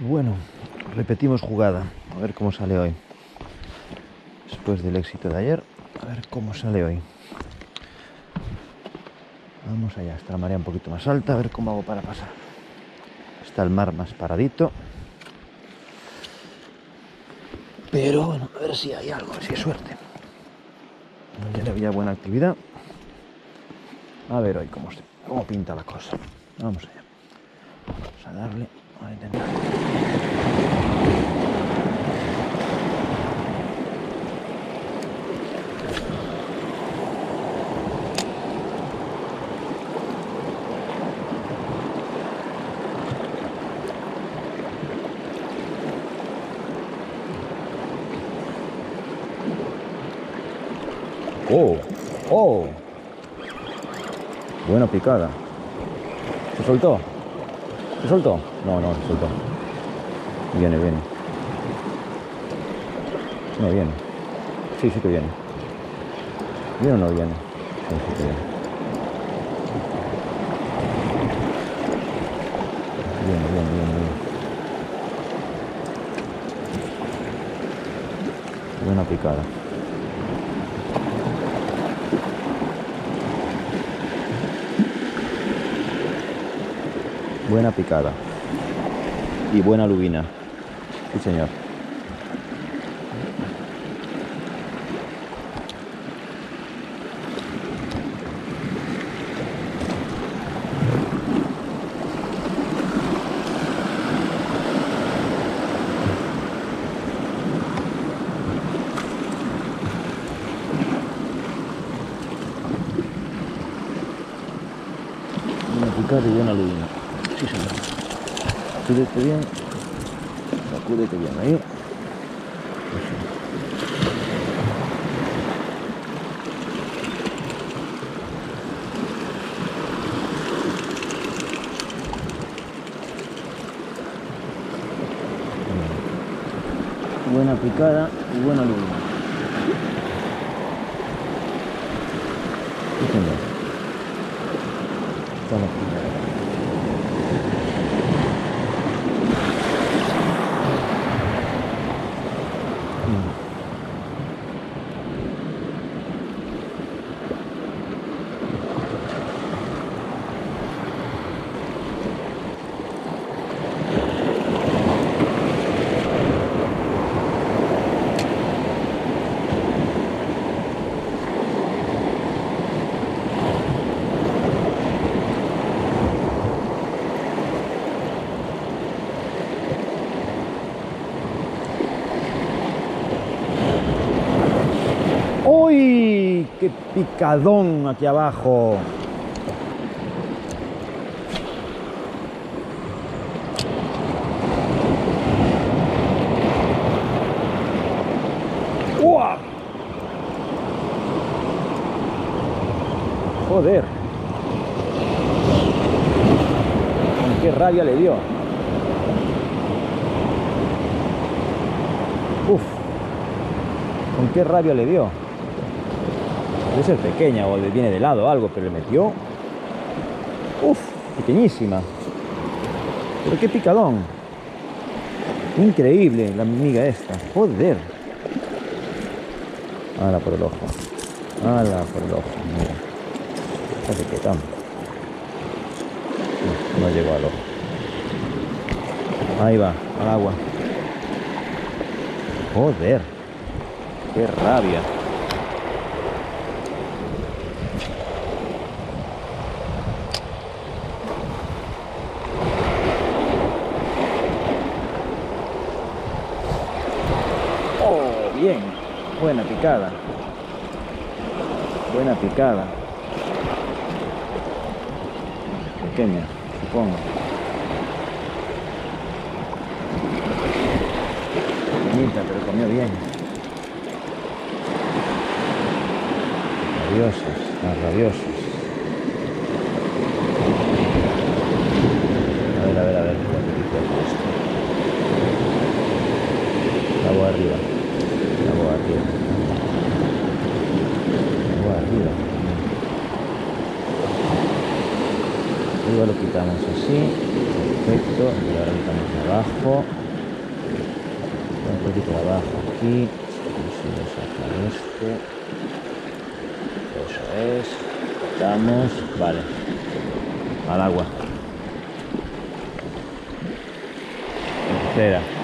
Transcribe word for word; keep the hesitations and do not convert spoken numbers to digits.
Bueno, repetimos jugada. A ver cómo sale hoy. Después del éxito de ayer, a ver cómo sale hoy. Vamos allá, está la marea un poquito más alta, a ver cómo hago para pasar. Está el mar más paradito. Pero bueno, a ver si hay algo, a ver si hay suerte. Ayer había buena actividad. A ver hoy cómo, cómo pinta la cosa. Vamos allá. Vamos a darle, a intentar. Oh, oh, buena picada. ¿Se soltó? ¿Se soltó? No, no, se soltó. Viene, viene. No, viene. Sí, sí que viene. ¿Viene o no viene? Sí, sí que viene. Viene, viene, viene, viene. Buena picada. Buena picada. Y buena lubina. Sí, señor. Buena picada y buena lubina. Sí, señor. Sacúdete bien. Sacúdete bien ahí. Buena picada y buena lubina. Sí, señor. Está la picada. ¡Uy! ¡Qué picadón aquí abajo! ¡Uah! Joder. Con qué rabia le dio. Uf. Con qué rabia le dio. Debe ser pequeña o viene de lado o algo, pero le metió. Uf, pequeñísima. Pero qué picadón. Increíble la miga esta. Joder. Ala por el ojo. Ala por el ojo. Mira. Casi que tanto. No, no llegó al ojo. Ahí va, al agua. Joder. Qué rabia. Oh, bien. Buena picada. Buena picada. Pequeña, supongo. Pequeñita, pero comió bien. Rabiosos, más rabiosos. A ver, a ver, a ver. Agua arriba. Agua arriba. Agua arriba. Arriba, arriba lo quitamos así, perfecto, y ahora quitamos de abajo, un poquito de abajo aquí, consigo sacar este, eso es, quitamos, vale, al agua. Tercera.